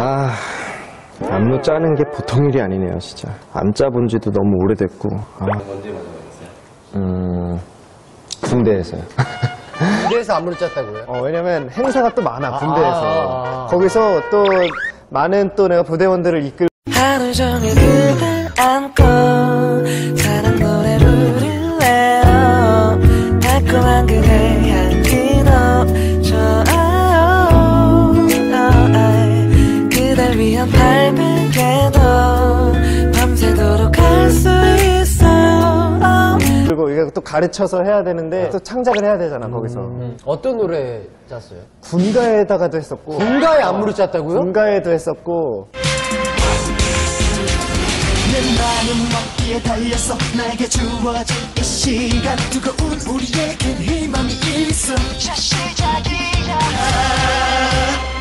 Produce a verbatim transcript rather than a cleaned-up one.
아, 안무 짜는 게 보통 일이 아니네요, 진짜. 안 짜본 지도 너무 오래됐고. 아. 언제 마지막이었어요? 음, 군대에서요. 군대에서 안무를 짰다고요? 어, 왜냐면 행사가 또 많아, 군대에서. 아. 거기서 또 많은 또 내가 부대원들을 이끌. 하루 종일 그댈 안고 사랑 노래 부를래요. 달콤한 그대 향기 너좋아요. 그댈 위한 발베개도 밤새도록 할 수 있어요. 그리고 이게 또 가르쳐서 해야 되는데 또 창작을 해야 되잖아, 거기서. 음, 어떤 노래 짰어요? 군가에다가도 했었고. 군가에 안무를 짰다고요? 군가에도 했었고. 내 마음 먹기에 달렸어. 나에게 주어진 이 시간 뜨거운 우리에겐 희망이 있어. 자 시작이야.